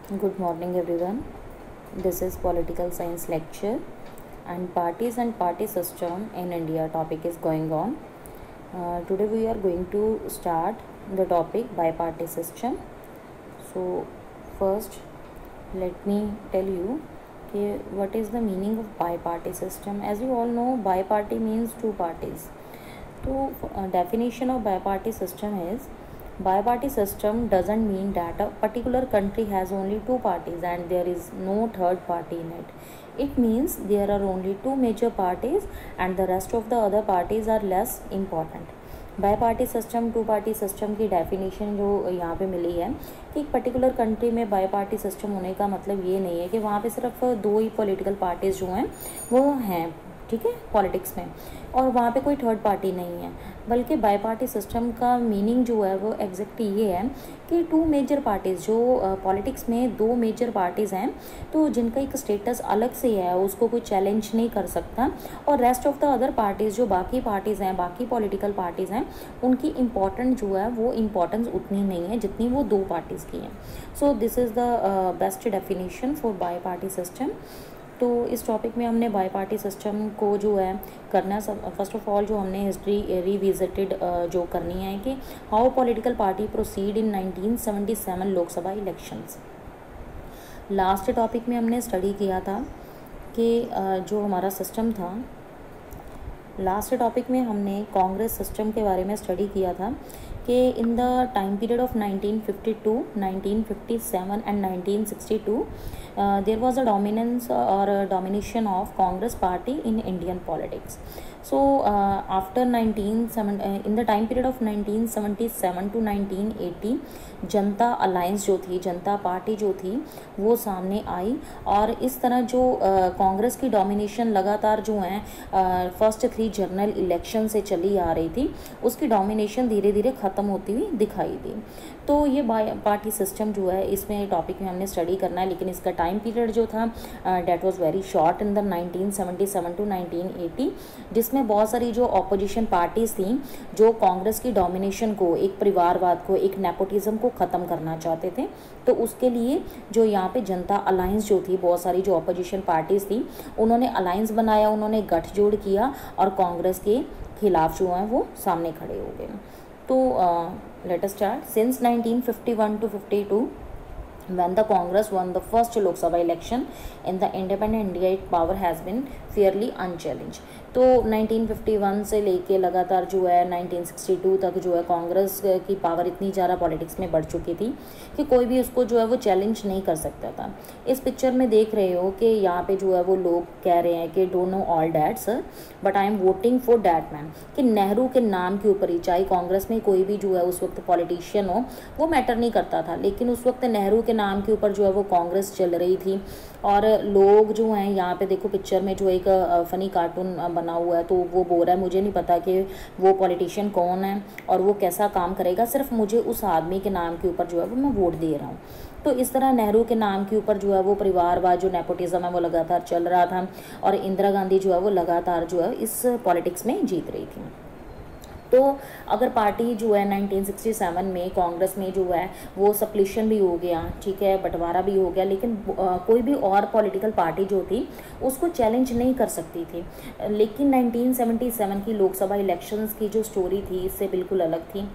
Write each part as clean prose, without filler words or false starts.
Good morning, everyone. This is political science lecture, and parties and party system in India topic is going on. Today we are going to start the topic bi-party system. So first, let me tell you what is the meaning of bi-party system. As you all know, bi-party means two parties. So definition of bi-party system is bi-party system doesn't mean that a particular country has only two parties and there is no third party in it. It means there are only two major parties and the rest of the other parties are less important. Bi party system two party system की definition जो यहाँ पे मिली है कि एक particular country में bi party system होने का मतलब ये नहीं है कि वहाँ पे सिर्फ दो ही पॉलिटिकल पार्टीज़ जो हैं वो हैं, ठीक है, पॉलिटिक्स में, और वहाँ पे कोई थर्ड पार्टी नहीं है। बल्कि बाई पार्टी सिस्टम का मीनिंग जो है वो एग्जैक्टली ये है कि टू मेजर पार्टीज़ जो पॉलिटिक्स में दो मेजर पार्टीज़ हैं तो जिनका एक स्टेटस अलग से है, उसको कोई चैलेंज नहीं कर सकता, और rest of the other parties जो बाकी पार्टीज़ हैं, बाकी पॉलिटिकल पार्टीज़ हैं, उनकी इम्पॉर्टेंट जो है वो इम्पॉर्टेंस उतनी नहीं है जितनी वो दो पार्टीज़ की है। So this is the best definition for bi party system. तो इस टॉपिक में हमने बाई पार्टी सिस्टम को जो है करना, सब फर्स्ट ऑफ ऑल जो हमने हिस्ट्री रिविजिटेड जो करनी है कि how political party proceed in 1977 Lok Sabha elections. Last topic में हमने स्टडी किया था कि जो हमारा सिस्टम था, लास्ट टॉपिक में हमने कांग्रेस सिस्टम के बारे में स्टडी किया था कि in the time period of 1952, 1957 and 1962 there was a dominance or a domination of Congress party in Indian politics. So after in the time period of 1977 to 1980 Janata alliance जो थी, जनता party जो थी वो सामने आई, और इस तरह जो कांग्रेस की डोमिनेशन लगातार जो है फर्स्ट 3 जनरल इलेक्शन से चली आ रही थी, उसकी डोमिनेशन धीरे धीरे ख़त्म होती हुई दिखाई दी। तो ये पार्टी सिस्टम जो है इसमें टॉपिक में हमने स्टडी करना है, लेकिन इसका टाइम पीरियड जो था that was very short in the 1977 to 1980, जिसमें बहुत सारी जो ऑपोजिशन पार्टीज़ थी जो कांग्रेस की डोमिनेशन को, एक परिवारवाद को, एक नेपोटिज्म को ख़त्म करना चाहते थे। तो उसके लिए जो यहाँ पे जनता अलायंस जो थी, बहुत सारी जो ऑपोजिशन पार्टीज़ थी उन्होंने अलायंस बनाया, उन्होंने गठजोड़ किया और कांग्रेस के खिलाफ जो है वो सामने खड़े हो गए। तो let us start. Since 1951 to 52 when the Congress won the first Lok Sabha election in the independent India, its power has been fairly unchallenged। तो 1951 से लेके लगातार जो है 1962 तक जो है कांग्रेस की पावर इतनी ज़्यादा पॉलिटिक्स में बढ़ चुकी थी कि कोई भी उसको जो है वो चैलेंज नहीं कर सकता था। इस पिक्चर में देख रहे हो कि यहाँ पे जो है वो लोग कह रहे हैं कि don't know all that sir but I am voting for that man, कि नेहरू के नाम के ऊपर ही, चाहे कांग्रेस में कोई भी जो है उस वक्त पॉलिटिशियन हो वो मैटर नहीं करता था, लेकिन उस वक्त नेहरू के नाम के ऊपर जो है वो कांग्रेस चल रही थी। और लोग जो हैं यहाँ पे देखो पिक्चर में जो एक फ़नी कार्टून बना हुआ है, तो वो बोल रहा है मुझे नहीं पता कि वो पॉलिटिशियन कौन है और वो कैसा काम करेगा, सिर्फ मुझे उस आदमी के नाम के ऊपर जो है वो मैं वोट दे रहा हूँ। तो इस तरह नेहरू के नाम के ऊपर जो है वो परिवारवाद, जो नेपोटिज्म है वो लगातार चल रहा था, और इंदिरा गांधी जो है वो लगातार जो है इस पॉलिटिक्स में जीत रही थी। तो अगर पार्टी जो है 1967 में कांग्रेस में जो है वो सप्लिशन भी हो गया, ठीक है, बंटवारा भी हो गया, लेकिन कोई भी और पॉलिटिकल पार्टी जो थी उसको चैलेंज नहीं कर सकती थी। लेकिन 1977 की लोकसभा इलेक्शंस की जो स्टोरी थी इससे बिल्कुल अलग थी।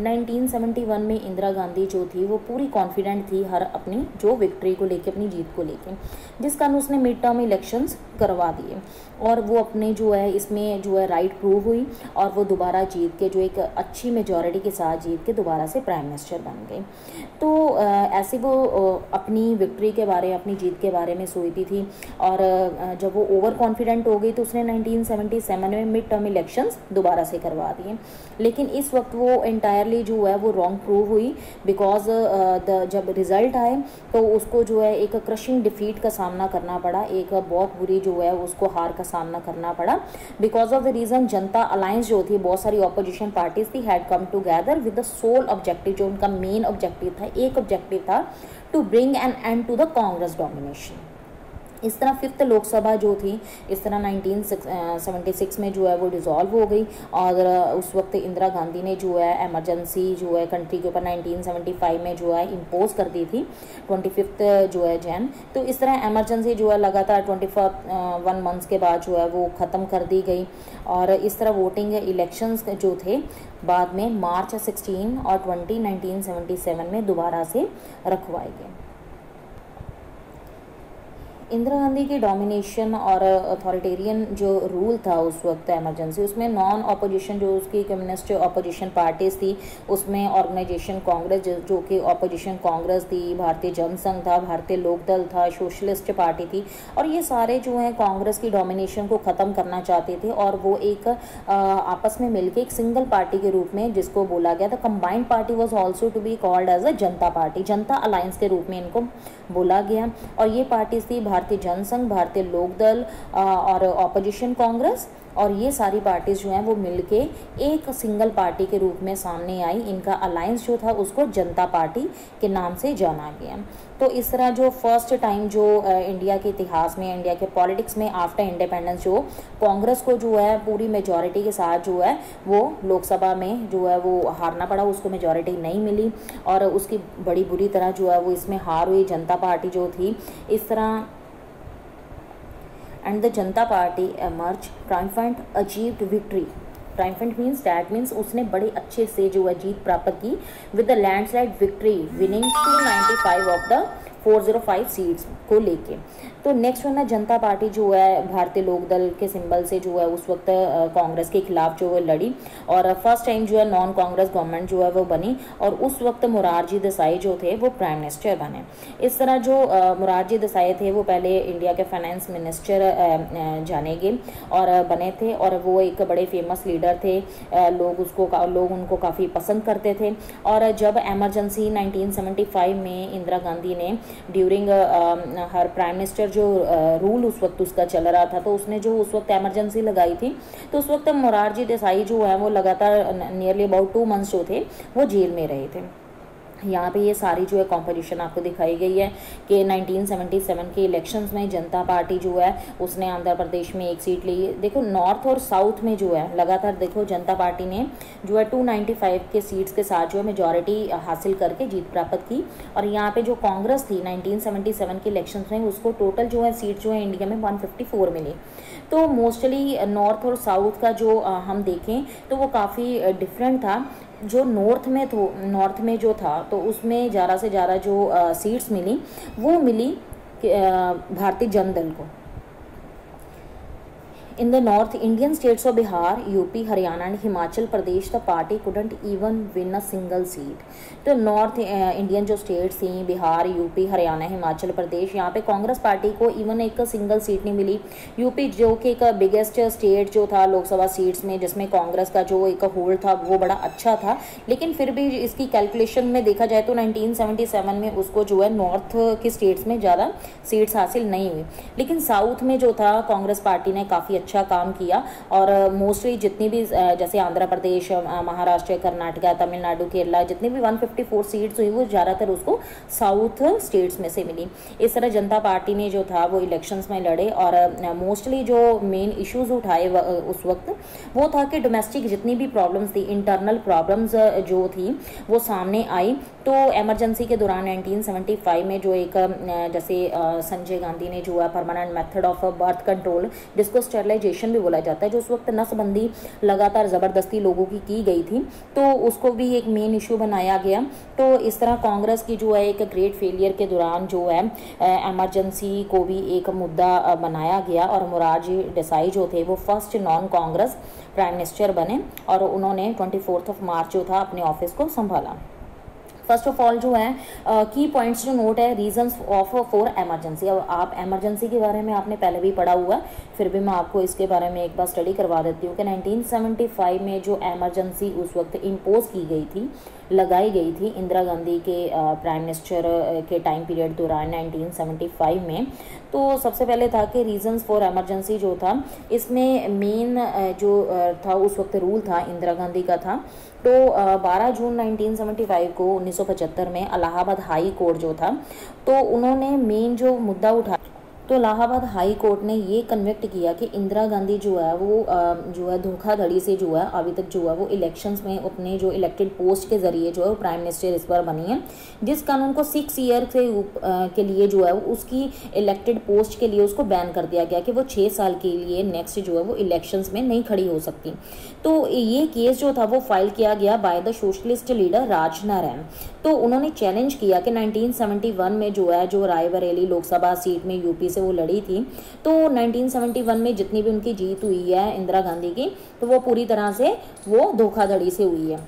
1971 में इंदिरा गांधी जो थी वो पूरी कॉन्फिडेंट थी हर अपनी जो विक्ट्री को लेके, अपनी जीत को लेके, जिस कारण उसने मिड टर्म इलेक्शंस करवा दिए और वो अपने जो है इसमें जो है राइट प्रूव हुई और वो दोबारा जीत के जो एक अच्छी मेजॉरिटी के साथ जीत के दोबारा से प्राइम मिनिस्टर बन गई। तो ऐसे वो अपनी विक्ट्री के बारे, अपनी जीत के बारे में सोचती थी, और जब वो ओवर कॉन्फिडेंट हो गई तो उसने 1977 में मिड टर्म इलेक्शंस दोबारा से करवा दिए। लेकिन इस वक्त वो एंटायरली जो है वो रॉन्ग प्रूव हुई, बिकॉज जब रिजल्ट आए तो उसको जो है एक क्रशिंग डिफीट का सामना करना पड़ा, एक बहुत बुरी जो है उसको हार का सामना करना पड़ा, because of the reason Janata alliance जो थी, बहुत सारी ऑपोजिशन पार्टीज थी, had come together with the sole objective, जो उनका मेन ऑब्जेक्टिव था, एक ऑब्जेक्टिव था, to bring an end to the Congress domination. इस तरह फिफ्थ लोकसभा जो थी इस तरह 1976 में जो है वो डिज़ोल्व हो गई और उस वक्त इंदिरा गांधी ने जो है एमरजेंसी जो है कंट्री के ऊपर 1975 में जो है इम्पोज कर दी थी 25 जो है जैन। तो इस तरह एमरजेंसी जो है लगातार 21 मंथ्स के बाद जो है वो ख़त्म कर दी गई और इस तरह वोटिंग इलेक्शंस जो थे बाद में मार्च 16 और 20 1977 में दोबारा से रखवाए गए। इंदिरा गांधी की डोमिनेशन और अथॉरिटेरियन जो रूल था उस वक्त एमरजेंसी, उसमें नॉन अपोजिशन जो उसकी कम्युनिस्ट अपोजिशन पार्टीज थी उसमें ऑर्गेनाइजेशन कांग्रेस जो कि अपोजिशन कांग्रेस थी, भारतीय जनसंघ था, भारतीय लोकदल था, सोशलिस्ट पार्टी थी और ये सारे जो हैं कांग्रेस की डोमिनेशन को ख़त्म करना चाहते थे और वो एक आपस में मिलकर एक सिंगल पार्टी के रूप में जिसको बोला गया था combined party was also to be called as a Janata party, Janata alliance के रूप में इनको बोला गया। और ये पार्टीज थी भारतीय जनसंघ, भारतीय लोकदल और ऑपोजिशन कांग्रेस और ये सारी पार्टीज जो हैं वो मिलके एक सिंगल पार्टी के रूप में सामने आई। इनका अलायंस जो था उसको जनता पार्टी के नाम से जाना गया। तो इस तरह जो फर्स्ट टाइम जो इंडिया के इतिहास में, इंडिया के पॉलिटिक्स में आफ्टर इंडिपेंडेंस जो कांग्रेस को जो है पूरी मेजॉरिटी के साथ जो है वो लोकसभा में जो है वो हारना पड़ा, उसको मेजॉरिटी नहीं मिली और उसकी बड़ी बुरी तरह जो है वो इसमें हार हुई जनता पार्टी जो थी। इस तरह and the Janata Party emerged triumphant, achieved victory. Triumphant means उसने बड़े अच्छे से जो है जीत प्राप्त की with the landslide victory winning 295 of the 405 seats को लेके। तो नेक्स्ट वन है जनता पार्टी जो है भारतीय लोकदल के सिंबल से जो है उस वक्त कांग्रेस के खिलाफ जो है लड़ी और फर्स्ट टाइम जो है नॉन कांग्रेस गवर्नमेंट जो है वो बनी और उस वक्त मोरारजी देसाई जो थे वो प्राइम मिनिस्टर बने। इस तरह जो मोरारजी देसाई थे वो पहले इंडिया के फाइनेंस मिनिस्टर जाने गए और बने थे और वो एक बड़े फेमस लीडर थे, लोग उनको काफ़ी पसंद करते थे। और जब एमरजेंसी 1975 में इंदिरा गांधी ने ड्यूरिंग हर प्राइम मिनिस्टर जो रूल उस वक्त उसका चल रहा था तो उसने जो उस वक्त एमरजेंसी लगाई थी तो उस वक्त मोरारजी देसाई जो है वो लगातार नियरली अबाउट 2 मंथ्स जो थे वो जेल में रहे थे। यहाँ पे ये सारी जो है कॉम्पोजिशन आपको दिखाई गई है कि 1977 के इलेक्शंस में जनता पार्टी जो है उसने आंध्र प्रदेश में 1 सीट ली। देखो नॉर्थ और साउथ में जो है लगातार देखो जनता पार्टी ने जो है 295 के सीट्स के साथ जो है मेजॉरिटी हासिल करके जीत प्राप्त की। और यहाँ पे जो कांग्रेस थी 1977 के इलेक्शंस में उसको टोटल जो है सीट जो है इंडिया में 154 मिली। तो मोस्टली नॉर्थ और साउथ का जो हम देखें तो वो काफ़ी डिफरेंट था। जो नॉर्थ में जो था तो उसमें ज़्यादा से ज़्यादा जो सीट्स मिली वो मिली भारतीय जनदल को। In the North Indian states of Bihar, UP, Haryana and Himachal Pradesh, the party couldn't even win a single seat. तो नॉर्थ इंडियन जो स्टेट्स थी बिहार, यूपी, हरियाणा, हिमाचल प्रदेश, यहाँ पे कांग्रेस पार्टी को इवन एक सिंगल सीट नहीं मिली। यूपी जो कि एक बिगेस्ट स्टेट जो था लोकसभा सीट्स में जिसमें कांग्रेस का जो एक होल्ड था वो बड़ा अच्छा था, लेकिन फिर भी इसकी कैलकुलेशन में देखा जाए तो 1977 में उसको जो है नॉर्थ की स्टेट्स में ज़्यादा सीट्स हासिल नहीं हुई। लेकिन साउथ में जो था कांग्रेस पार्टी ने काफ़ी अच्छा काम किया और मोस्टली जितनी भी जैसे आंध्र प्रदेश, महाराष्ट्र, कर्नाटक, तमिलनाडु, केरला जितनी भी 154 सीट्स हुई वो ज़्यादातर उसको साउथ स्टेट्स में से मिली। इस तरह जनता पार्टी ने जो था वो इलेक्शंस में लड़े और मोस्टली जो मेन इश्यूज उठाए उस वक्त वो था कि डोमेस्टिक जितनी भी प्रॉब्लम्स थी, इंटरनल प्रॉब्लम्स जो थी वो सामने आई। तो एमरजेंसी के दौरान 1975 में जो एक जैसे संजय गांधी ने जो है permanent method of birth control जिसको स्टेरिलाइजेशन भी बोला जाता है, जो उस वक्त नसबंदी लगातार ज़बरदस्ती लोगों की गई थी तो उसको भी एक मेन इशू बनाया गया। तो इस तरह कांग्रेस की जो है एक ग्रेट फेलियर के दौरान जो है एमरजेंसी को भी एक मुद्दा बनाया गया और मोरारजी देसाई जो थे वो first non Congress prime minister बने और उन्होंने 24 मार्च जो था अपने ऑफिस को संभाला। फर्स्ट ऑफ ऑल जो है की पॉइंट्स जो नोट है रीजंस ऑफ फॉर एमरजेंसी। अब आप एमरजेंसी के बारे में आपने पहले भी पढ़ा हुआ है, फिर भी मैं आपको इसके बारे में एक बार स्टडी करवा देती हूँ कि 1975 में जो एमरजेंसी उस वक्त इम्पोज की गई थी, लगाई गई थी इंदिरा गांधी के प्राइम मिनिस्टर के टाइम पीरियड दौरान 1975 में। तो सबसे पहले था कि रीजंस फॉर एमरजेंसी जो था इसमें मेन जो था उस वक्त रूल था इंदिरा गांधी का था। तो 12 जून 1975 को 1975 में इलाहाबाद हाई कोर्ट जो था तो उन्होंने मेन जो मुद्दा उठाया तो इलाहाबाद हाई कोर्ट ने ये कन्विक्ट किया कि इंदिरा गांधी जो है वो जो है धोखाधड़ी से जो है अभी तक जो है वो इलेक्शंस में अपने जो इलेक्टेड पोस्ट के जरिए जो है वो प्राइम मिनिस्टर इस बार बनी है, जिस कानून को 6 ईयर से के लिए जो है उसकी इलेक्टेड पोस्ट के लिए उसको बैन कर दिया गया कि वो 6 साल के लिए नेक्स्ट जो है वो इलेक्शंस में नहीं खड़ी हो सकती। तो ये केस जो था वो फाइल किया गया by the socialist leader Raj Narayan. तो उन्होंने चैलेंज किया कि 1971 में जो है जो रायबरेली लोकसभा सीट में यूपी से वो लड़ी थी, तो 1971 में जितनी भी उनकी जीत हुई है इंदिरा गांधी की, तो वो पूरी तरह से वो धोखाधड़ी से हुई है।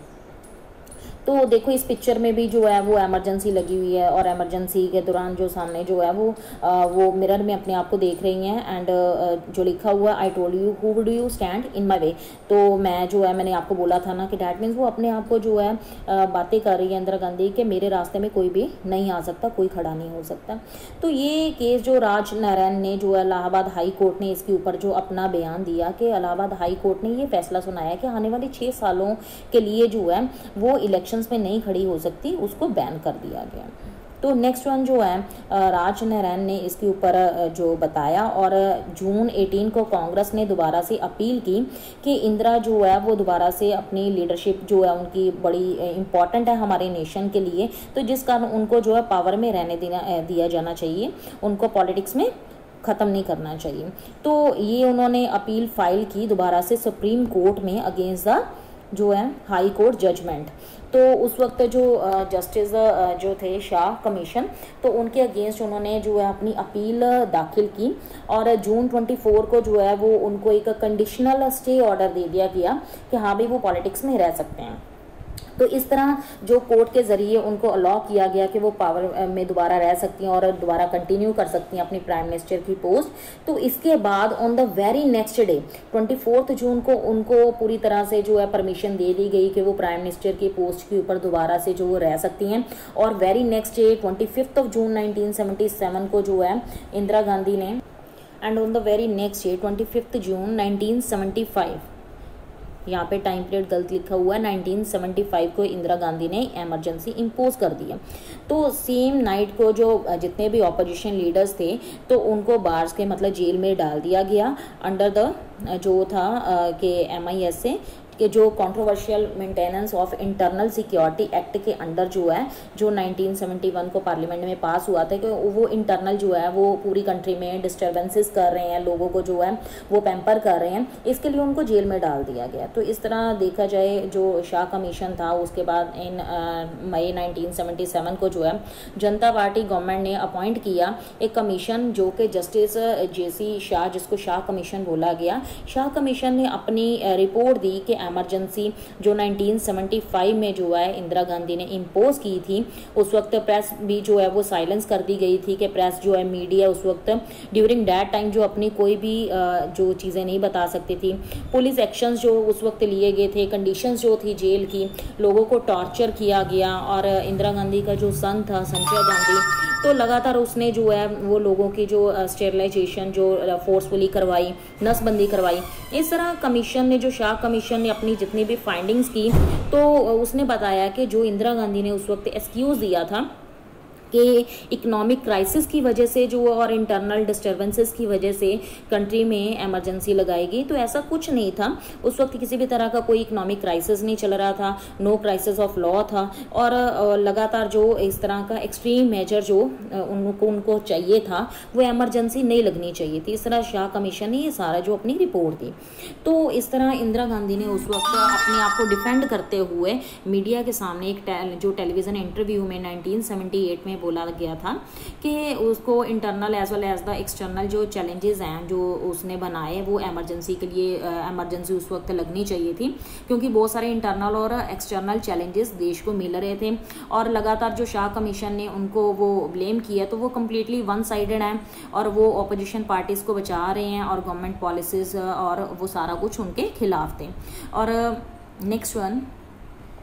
तो देखो इस पिक्चर में भी जो है वो इमरजेंसी लगी हुई है और इमरजेंसी के दौरान जो सामने जो है वो मिरर में अपने आप को देख रही हैं एंड जो लिखा हुआ I told you who would you stand in my way. तो मैं जो है मैंने आपको बोला था ना कि डैट मीन्स वो अपने आप को जो है बातें कर रही है इंदिरा गांधी कि मेरे रास्ते में कोई भी नहीं आ सकता, कोई खड़ा नहीं हो सकता। तो ये केस जो राज नारायण ने जो है इलाहाबाद हाई कोर्ट ने इसके ऊपर जो अपना बयान दिया कि इलाहाबाद हाई कोर्ट ने ये फैसला सुनाया कि आने वाले 6 सालों के लिए जो है वो इलेक्शन में नहीं खड़ी हो सकती, उसको बैन कर दिया गया। तो नेक्स्ट वन जो है राज नारायण ने इसके ऊपर जो बताया और जून 18 को कांग्रेस ने दोबारा से अपील की कि इंदिरा जो है वो दोबारा से अपनी लीडरशिप जो है उनकी बड़ी इंपॉर्टेंट है हमारे नेशन के लिए, तो जिस कारण उनको जो है पावर में रहने दिया जाना चाहिए, उनको पॉलिटिक्स में ख़त्म नहीं करना चाहिए। तो ये उन्होंने अपील फाइल की दोबारा से सुप्रीम कोर्ट में अगेंस्ट द जो है हाई कोर्ट जजमेंट। तो उस वक्त जो जस्टिस जो थे शाह कमीशन, तो उनके अगेंस्ट उन्होंने जो है अपनी अपील दाखिल की और जून 24 को जो है वो उनको एक कंडीशनल स्टे ऑर्डर दे दिया गया कि हाँ भाई वो पॉलिटिक्स में रह सकते हैं। तो इस तरह जो कोर्ट के ज़रिए उनको अलाउ किया गया कि वो पावर में दोबारा रह सकती हैं और दोबारा कंटिन्यू कर सकती हैं अपनी प्राइम मिनिस्टर की पोस्ट। तो इसके बाद on the very next day 24 जून को उनको पूरी तरह से जो है परमिशन दे दी गई कि वो प्राइम मिनिस्टर की पोस्ट के ऊपर दोबारा से जो वो रह सकती हैं। और वेरी नेक्स्ट डे 25 जून 1977 को जो है इंदिरा गांधी ने and on the very next day 25 जून 1975, यहाँ पे टाइम पीरियड गलत लिखा हुआ है, 1975 को इंदिरा गांधी ने इमरजेंसी इम्पोज कर दिया। तो सेम नाइट को जो जितने भी ऑपोजिशन लीडर्स थे तो उनको बार्स के मतलब जेल में डाल दिया गया अंडर द जो था कि MIS से कि जो controversial maintenance of internal security act के अंडर जो है जो 1971 को पार्लियामेंट में पास हुआ था कि वो इंटरनल जो है वो पूरी कंट्री में डिस्टर्बेंसेस कर रहे हैं, लोगों को जो है वो पैम्पर कर रहे हैं, इसके लिए उनको जेल में डाल दिया गया। तो इस तरह देखा जाए जो शाह कमीशन था उसके बाद इन मई 1977 को जो है जनता पार्टी गवर्नमेंट ने अपॉइंट किया एक कमीशन जो कि जस्टिस JC शाह, जिसको शाह कमीशन बोला गया। शाह कमीशन ने अपनी रिपोर्ट दी कि इमरजेंसी जो 1975 में जो है इंदिरा गांधी ने इम्पोज की थी, उस वक्त प्रेस भी जो है वो साइलेंस कर दी गई थी कि प्रेस जो है मीडिया उस वक्त ड्यूरिंग दैट टाइम जो अपनी कोई भी जो चीज़ें नहीं बता सकती थी। पुलिस एक्शंस जो उस वक्त लिए गए थे, कंडीशंस जो थी जेल की, लोगों को टॉर्चर किया गया। और इंदिरा गांधी का जो सन था संजय गांधी, तो लगातार उसने जो है वो लोगों की जो स्टेरिलाइजेशन जो फोर्सफुली करवाई, नसबंदी करवाई। इस तरह कमीशन ने जो शाह कमीशन ने अपनी जितनी भी फाइंडिंग्स की तो उसने बताया कि जो इंदिरा गांधी ने उस वक्त एक्सक्यूज़ दिया था कि इकोनॉमिक क्राइसिस की वजह से जो और इंटरनल डिस्टर्बेंसेस की वजह से कंट्री में इमरजेंसी लगाएगी, तो ऐसा कुछ नहीं था। उस वक्त किसी भी तरह का कोई इकोनॉमिक क्राइसिस नहीं चल रहा था, नो क्राइसिस ऑफ लॉ था और लगातार जो इस तरह का एक्सट्रीम मेजर जो उनको चाहिए था वो इमरजेंसी नहीं लगनी चाहिए थी। इस तरह शाह कमीशन ने ये सारा जो अपनी रिपोर्ट दी। तो इस तरह इंदिरा गांधी ने उस वक्त अपने आप को डिफेंड करते हुए मीडिया के सामने एक जो टेलीविज़न इंटरव्यू में 1978 में बोला गया था कि उसको internal as well as the external जो चैलेंजेस हैं जो उसने बनाए वो इमरजेंसी के लिए इमरजेंसी उस वक्त लगनी चाहिए थी, क्योंकि बहुत सारे इंटरनल और एक्सटर्नल चैलेंजेस देश को मिल रहे थे। और लगातार जो शाह कमीशन ने उनको वो ब्लेम किया तो वो कम्प्लीटली वन साइडेड है और वो अपोजिशन पार्टीज़ को बचा रहे हैं और गवर्नमेंट पॉलिसीज़ और वो सारा कुछ उनके खिलाफ थे। और नेक्स्ट वन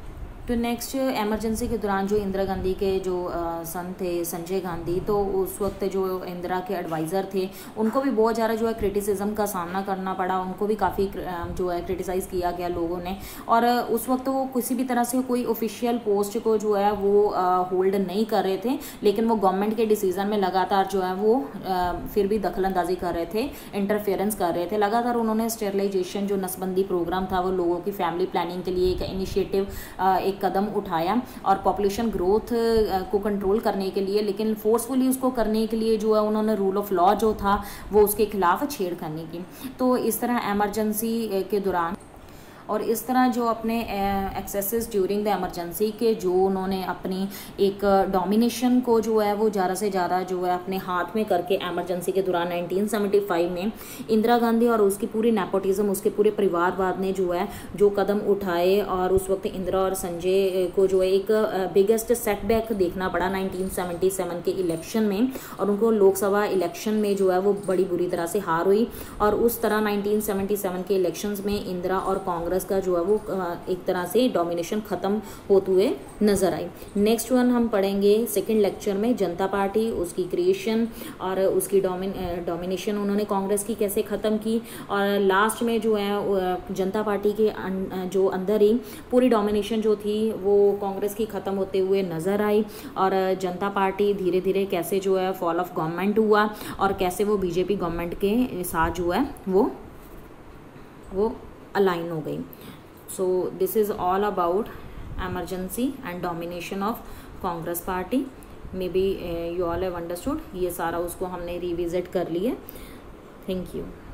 तो नेक्स्ट एमरजेंसी के दौरान जो इंदिरा गांधी के जो सन थे संजय गांधी, तो उस वक्त जो इंदिरा के एडवाइज़र थे उनको भी बहुत ज़्यादा जो है क्रिटिसिज्म का सामना करना पड़ा, उनको भी काफ़ी जो है क्रिटिसाइज़ किया गया लोगों ने। और उस वक्त वो किसी भी तरह से कोई ऑफिशियल पोस्ट को जो है वो होल्ड नहीं कर रहे थे, लेकिन वो गवर्नमेंट के डिसीज़न में लगातार जो है वो फिर भी दखलंदाजी कर रहे थे, इंटरफेरेंस कर रहे थे। लगातार उन्होंने स्टेरिलाइजेशन जो नसबंदी प्रोग्राम था वो लोगों की फैमिली प्लानिंग के लिए एक इनिशिएटिव एक कदम उठाया, और पॉपुलेशन ग्रोथ को कंट्रोल करने के लिए, लेकिन फोर्सफुली उसको करने के लिए जो है उन्होंने रूल ऑफ लॉ जो था वो उसके खिलाफ छेड़खानी की। तो इस तरह एमरजेंसी के दौरान और इस तरह जो अपने एक्सेसेस ड्यूरिंग द एमरजेंसी के जो उन्होंने अपनी एक डोमिनेशन को जो है वो ज़्यादा से ज़्यादा जो है अपने हाथ में करके एमरजेंसी के दौरान 1975 में इंदिरा गांधी और उसकी पूरी नेपोटिज्म, उसके पूरे परिवारवाद ने जो है जो कदम उठाए, और उस वक्त इंदिरा और संजय को जो है एक बिगेस्ट सेटबैक देखना पड़ा 1977 के इलेक्शन में, और उनको लोकसभा इलेक्शन में जो है वो बड़ी बुरी तरह से हार हुई। और उस तरह 1977 के इलेक्शंस में इंदिरा और कांग्रेस का जो है वो एक तरह से डोमिनेशन खत्म होते हुए नजर आई। नेक्स्ट वन हम पढ़ेंगे सेकंड लेक्चर में, जनता पार्टी, उसकी क्रिएशन और उसकी डोमिनेशन उन्होंने कांग्रेस की कैसे खत्म की, और लास्ट में जो है जनता पार्टी के जो अंदर ही पूरी डोमिनेशन जो थी वो कांग्रेस की खत्म होते हुए नजर आई, और जनता पार्टी धीरे धीरे कैसे जो है फॉल ऑफ गवर्नमेंट हुआ, और कैसे वो बीजेपी गवर्नमेंट के साथ जो है वो अलाइन हो गई। So this is all about emergency and domination of Congress party. Maybe you all have understood, ये सारा उसको हमने रिविजिट कर लिया। Thank you.